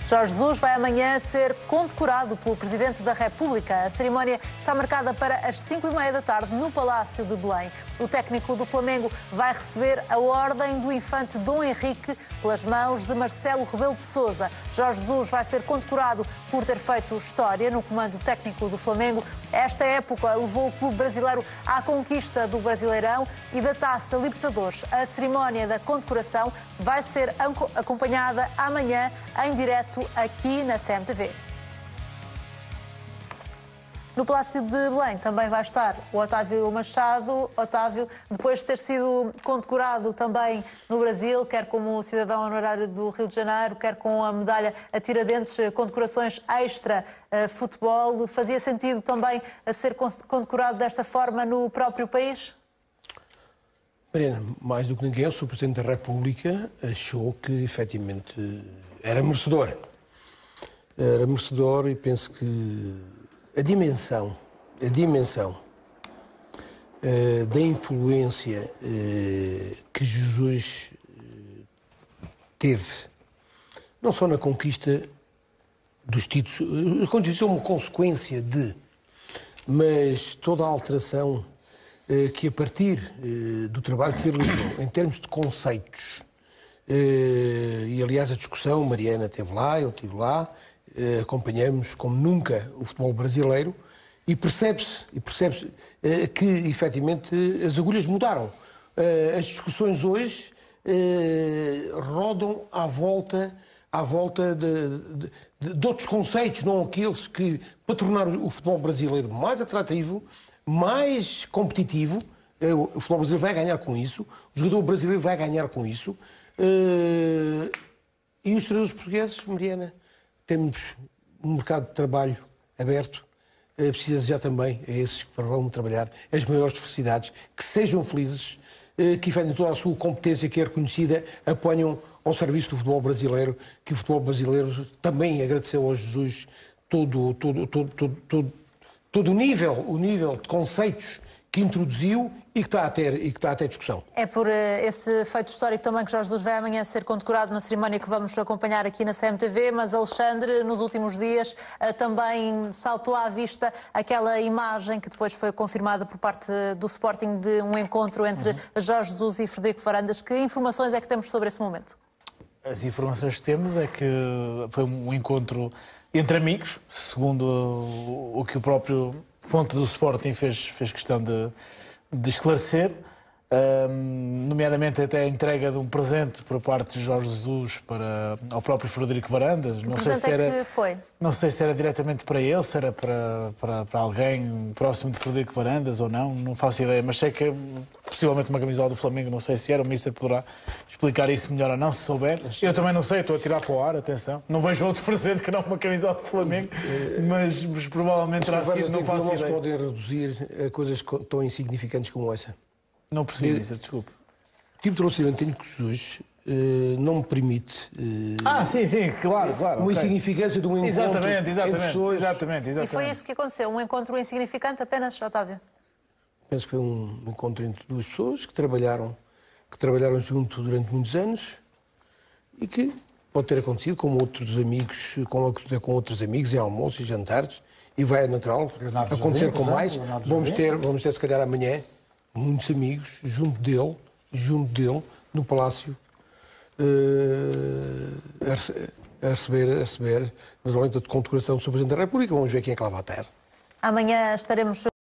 Jorge Jesus vai amanhã ser condecorado pelo Presidente da República. A cerimónia está marcada para as 5h30 da tarde no Palácio de Belém. O técnico do Flamengo vai receber a Ordem do Infante Dom Henrique pelas mãos de Marcelo Rebelo de Sousa. Jorge Jesus vai ser condecorado por ter feito história no comando técnico do Flamengo. Esta época levou o clube brasileiro à conquista do Brasileirão e da Taça Libertadores. A cerimónia da condecoração vai ser acompanhada amanhã em direto aqui na CMTV. No Palácio de Belém também vai estar o Otávio Machado. Otávio, depois de ter sido condecorado também no Brasil, quer como cidadão honorário do Rio de Janeiro, quer com a medalha a Tiradentes, condecorações extra futebol, fazia sentido também a ser condecorado desta forma no próprio país? Mariana, mais do que ninguém, o Sr. Presidente da República achou que, efetivamente, era merecedor. Era merecedor e penso que a dimensão da influência que Jesus teve, não só na conquista dos títulos, a conquista é uma consequência de, mas toda a alteração que a partir do trabalho que ele realizou, em termos de conceitos, e aliás a discussão, Mariana esteve lá, eu estive lá, acompanhamos como nunca o futebol brasileiro e percebe-se que efetivamente as agulhas mudaram. As discussões hoje rodam à volta de outros conceitos, não aqueles que, para tornar o futebol brasileiro mais atrativo, mais competitivo. O futebol brasileiro vai ganhar com isso, o jogador brasileiro vai ganhar com isso, e os jogadores portugueses, Mariana, temos um mercado de trabalho aberto, precisa desejar também a esses que vão trabalhar as maiores felicidades, que sejam felizes, que efetuem toda a sua competência que é reconhecida, aponham ao serviço do futebol brasileiro, que o futebol brasileiro também agradeceu ao Jesus todo o nível de conceitos que introduziu e que está a ter discussão. É por esse feito histórico também que Jorge Jesus vai amanhã ser condecorado na cerimónia que vamos acompanhar aqui na CMTV, mas Alexandre, nos últimos dias, também saltou à vista aquela imagem que depois foi confirmada por parte do Sporting de um encontro entre Jorge Jesus e Frederico Varandas. Que informações é que temos sobre esse momento? As informações que temos é que foi um encontro entre amigos, segundo o que o próprio fonte do Sporting fez questão de esclarecer, nomeadamente até a entrega de um presente por parte de Jorge Jesus ao próprio Frederico Varandas. Não sei se era, que foi? Não sei se era diretamente para ele, se era para alguém próximo de Frederico Varandas ou não faço ideia, mas sei que é possivelmente uma camisola do Flamengo, não sei se era, o Mister poderá explicar isso melhor ou não, se souber. Eu também não sei, estou a tirar para o ar, atenção. Não vejo outro presente que não uma camisola do Flamengo, mas provavelmente terá sido, não faço ideia. Não podem reduzir a coisas tão insignificantes como essa. Não percebi, Mister, desculpe. O tipo de relacionamento que tenho com Jesus não me permite... sim, claro. Uma insignificância de um encontro entre pessoas. Exatamente. E foi isso que aconteceu? Um encontro insignificante apenas, Otávio? Penso que foi um encontro entre duas pessoas que trabalharam junto durante muitos anos e que pode ter acontecido com outros amigos, com outros amigos em almoços e jantares, e vai, natural, acontecer com mais. Vamos ter, se calhar, amanhã, muitos amigos junto dele, no Palácio, a receber naturalmente a condecoração do Sr. Presidente da República. Vamos ver quem é que lá vai ter. Amanhã estaremos